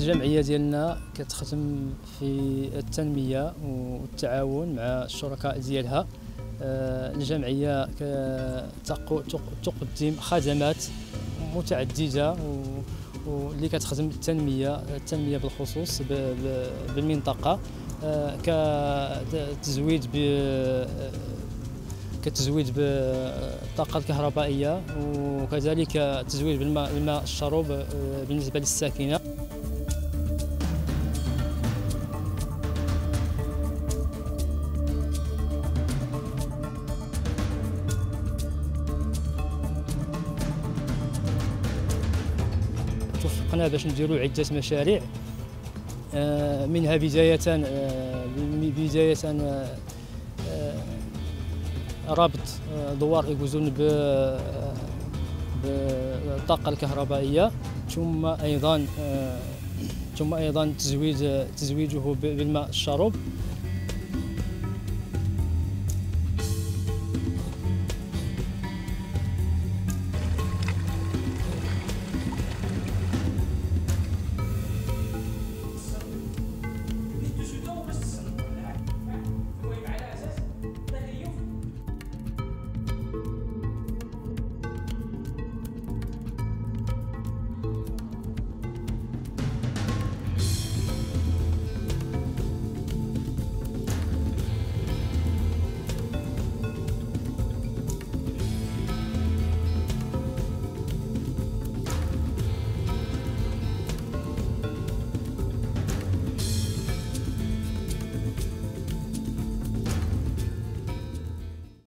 الجمعية ديالنا كتخدم في التنمية والتعاون مع الشركاء ديالها. الجمعية تقدم خدمات متعددة واللي كتخدم التنمية بالخصوص بالمنطقة، كتزويد بالطاقة الكهربائية، وكذلك التزويد بالماء الشروب بالنسبة للساكنة. توفقنا باش نديروا عدة مشاريع، منها بداية ربط دوار إيكوزون بالطاقة الكهربائية، ثم أيضا تزويده بالماء الشروب.